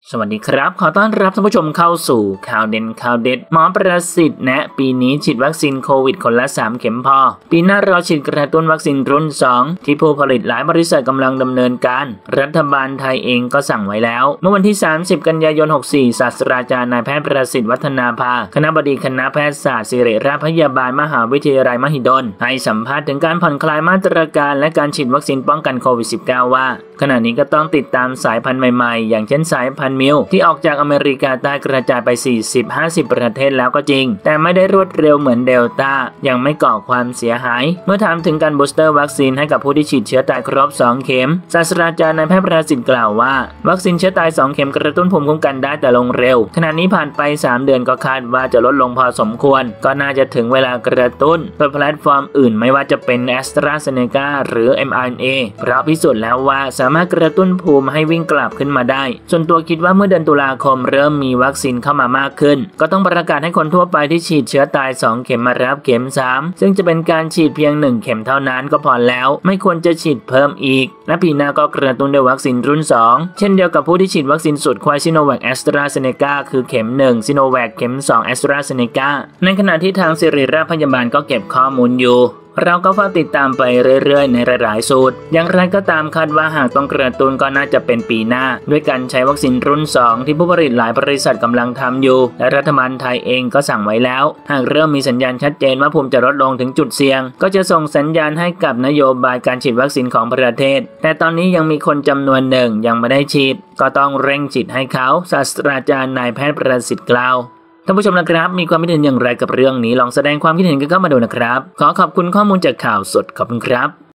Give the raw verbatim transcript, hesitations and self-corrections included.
สวัสดีครับขอต้อนรับท่านผู้ชมเข้าสู่ข่าวเด่นข่าวเด็ดหมอประสิทธิ์แนะปีนี้ฉีดวัคซีนโควิดคนละสามเข็มพอปีหน้าเราฉีดกระตุ้นวัคซีนรุ่นสองที่ผู้ผลิตหลายบริษัทกำลังดำเนินการรัฐบาลไทยเองก็สั่งไว้แล้วเมื่อวันที่สามสิบกันยายนหกสี่ศาสตราจารย์นายแพทย์ประสิทธิ์วัฒนาภาคณบดีคณะแพทยศาสตร์ศิริราชพยาบาลมหาวิทยาลัยมหิดลให้สัมภาษณ์ถึงการผ่อนคลายมาตรการและการฉีดวัคซีนป้องกันโควิด สิบเก้า ว่าขณะนี้ก็ต้องติดตามสายพันธุ์ใหม่ๆอย่างเช่นสายพันธุ์มิวที่ออกจากอเมริกาใต้กระจายไป สี่สิบถึงห้าสิบ ประเทศแล้วก็จริงแต่ไม่ได้รวดเร็วเหมือนเดลต้ายังไม่ก่อความเสียหายเมื่อถามถึงการบูสเตอร์วัคซีนให้กับผู้ที่ฉีดเชื้อตายครบสองเข็มศาสตราจารย์นายแพทย์ประสิทธิ์กล่าวว่าวัคซีนเชื้อตายสองเข็มกระตุ้นภูมิคุ้มกันได้แต่ลงเร็วขณะนี้ผ่านไปสามเดือนก็คาดว่าจะลดลงพอสมควรก็น่าจะถึงเวลากระตุ้นโดยแพลตฟอร์มอื่นไม่ว่าจะเป็น AstraZeneca หรือ เอ็ม อาร์ เอ็น เอ เพราะพิสูจน์แล้วว่าสามารถกระตุ้นภูมิให้วิ่งกลับขึ้นมาได้ส่วนตัวคิดว่าเมื่อเดือนตุลาคมเริ่มมีวัคซีนเข้ามามากขึ้นก็ต้องประกาศให้คนทั่วไปที่ฉีดเชื้อตายสองเข็มมารับเข็มสามซึ่งจะเป็นการฉีดเพียงหนึ่งเข็มเท่านั้นก็พอแล้วไม่ควรจะฉีดเพิ่มอีกและปีหน้าก็กระตุ้นด้วยวัคซีนรุ่นสองเช่นเดียวกับผู้ที่ฉีดวัคซีนสูตรควายซิโนแวคแอสตราเซเนกาคือเข็มหนึ่งซิโนแวคเข็มสองแอสตราเซเนกาในขณะที่ทางศิริราชพยาบาลก็เก็บข้อมูลอยู่เราก็เฝ้าติดตามไปเรื่อยๆในหลายๆสูตรอย่างไรก็ตามคาดว่าหากต้องกระตุ้นก็น่าจะเป็นปีหน้าด้วยการใช้วัคซีนรุ่นสองที่ผู้ผลิตหลายบริษัทกำลังทำอยู่และรัฐบาลไทยเองก็สั่งไว้แล้วหากเริ่มมีสัญญาณชัดเจนว่าภูมิจะลดลงถึงจุดเสี่ยงก็จะส่งสัญญาณให้กับนโยบายการฉีดวัคซีนของประเทศแต่ตอนนี้ยังมีคนจำนวนหนึ่งยังไม่ได้ฉีดก็ต้องเร่งฉีดให้เขาศาสตราจารย์นายแพทย์ประสิทธิ์กล่าวท่านผู้ชมนะครับมีความคิดเห็นอย่างไรกับเรื่องนี้ลองแสดงความคิดเห็นกันเข้ามาดูนะครับขอขอบคุณข้อมูลจากข่าวสดขอบคุณครับ